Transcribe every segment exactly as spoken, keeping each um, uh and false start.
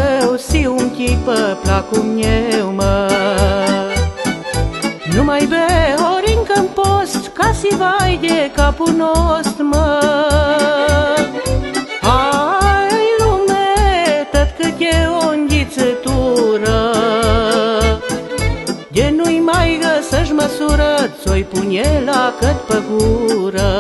meu, si un chipă placum eu, mă. Nu mai be ori încă-n post, ca si vai de capul nost, mă. Hai lume, tot cât e o înghițătură, de nu-i mai găsești măsură, ți-o-i pune la cât pe gură.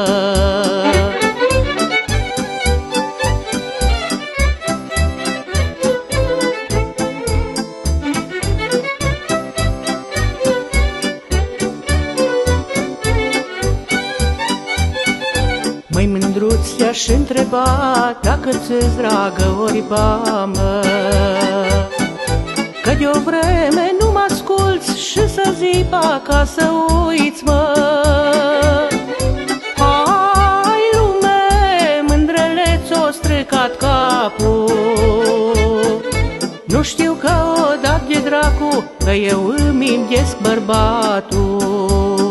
Măi mândruț, te-aș întreba dacă ți-s dragă oriba, mă, că de-o vreme nu mă asculți și să zipa ca să uiți, mă. Hai lume, mândrele ți-o stricat capul, nu știu că o dat de dracu, că eu îmi îmbiesc bărbatul.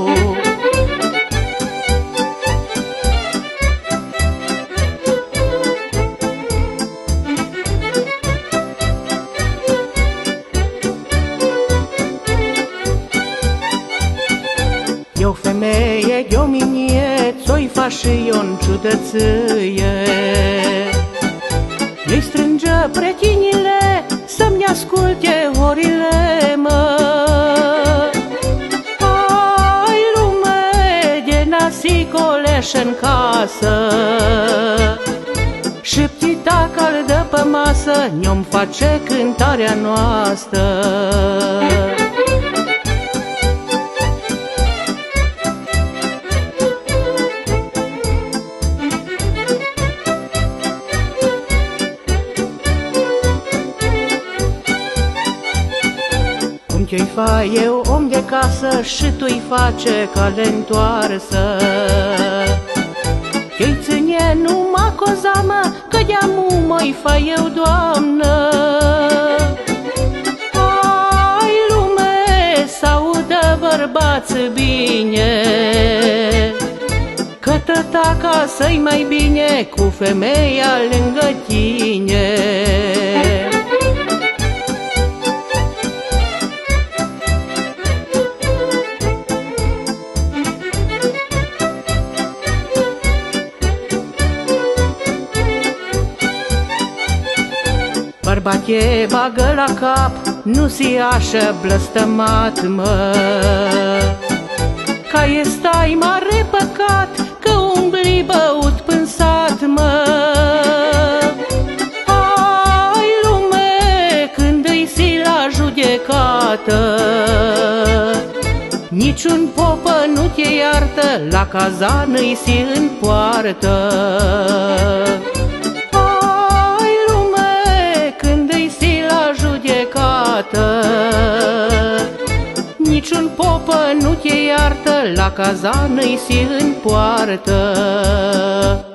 Eu femeie, de-o minie, ți-o-i fac și eu în ciudăție. Îi strânge pretinile să-mi asculte orile, mă. Hai lume, de nasicoleș în casă, și ptita caldă pe masă ne-om face cântarea noastră. Ce-i fa eu, om de casă, și tu-i face cale-ntoarsă. Ce-i ține numai cozamă, că de-amu mă-i fa eu, Doamnă. Hai lume, s-audă bărbați bine, că tăta casă-i mai bine cu femeia lângă tine. Bărbache, bagă la cap, nu si așa blăstămat, mă, ca e stai mare păcat, că umbli băut până sat, mă. Hai lume, când îi si la judecată, niciun popă nu te iartă, la cazan îi si în poartă. Niciun popă nu te iartă, la cazan îi si în poartă.